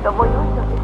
너무 효율적이야.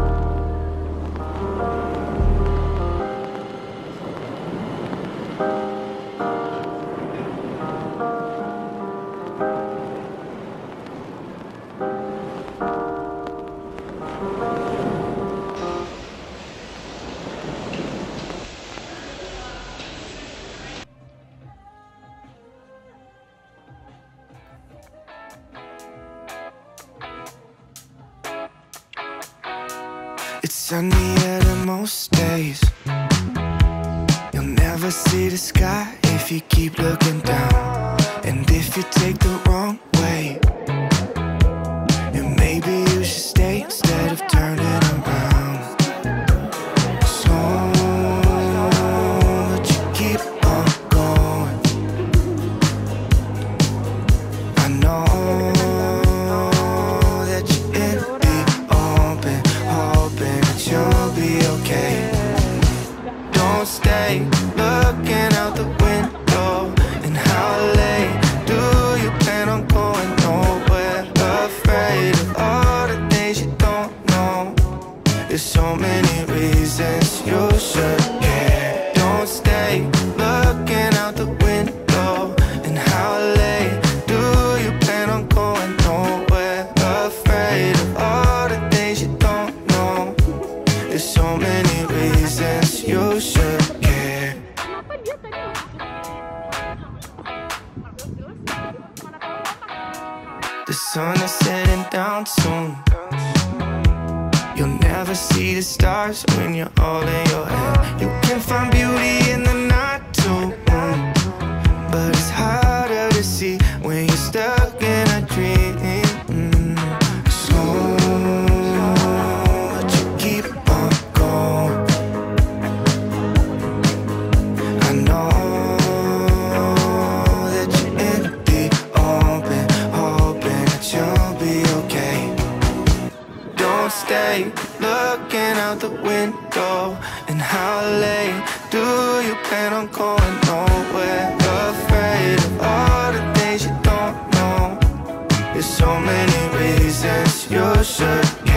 It's sunny at most days. You'll never see the sky if you keep looking down. And if you take the wrong way, then maybe you should stay instead of turning around. So but you keep on going. I know that you're in the open, hoping that you'll be okay. Don't stay looking out the window. And how late do you plan on going? Nowhere. Afraid of all the things you don't know. There's so many reasons you should care. Don't stay looking out the window. And how late do you plan on going? Nowhere. Afraid of all the things you don't know. There's so many reasons you should care. The sun is setting down soon. You'll never see the stars when you're all in your head. You can find beauty in the night too, but it's harder to see when you're stuck in a dream. So but you keep on going. I know that you're in the open, hoping that you'll be okay. Don't stay looking out the window. And how late do you plan on going? Nowhere. Afraid of all the things you don't know. There's so many reasons you should care.